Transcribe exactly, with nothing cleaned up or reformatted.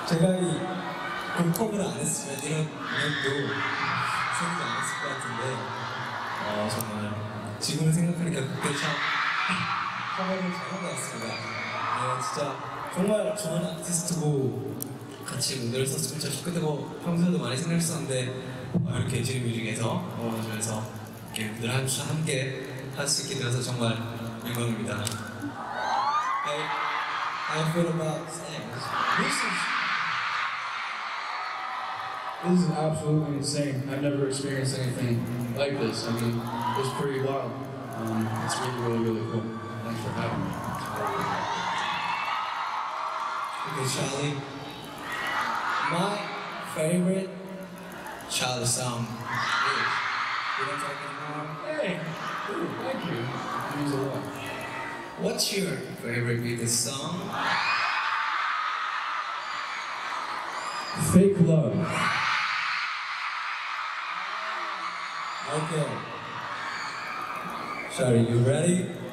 제가 이 곡커버를 안 했으면 이런 공연도 생기지 않았을 것 같은데 어, 정말 지금을 생각하니까 그때 참 커버를 잘한 것 같습니다. 네, 진짜 정말 좋은 아티스트고 같이 무대를 썼으면 진짜 좋겠다고 평소에도 많이 생각했었는데 어, 이렇게 지금뮤직에서 어워즈에서 이렇게 무대를 함께 할 수 있게 되어서 정말 영광입니다. Hey, how I feel about staying? This is This is absolutely insane. I've never experienced anything like this. I mean, it's pretty wild. Um, it's really, really, really cool. Thanks for having me. Okay, Charlie. My favorite Charlie song is You Don't Talk Anymore. Hey! Ooh, thank you. It means a lot. What's your favorite Beatles song? Fake Love. Okay. Charlie, you ready?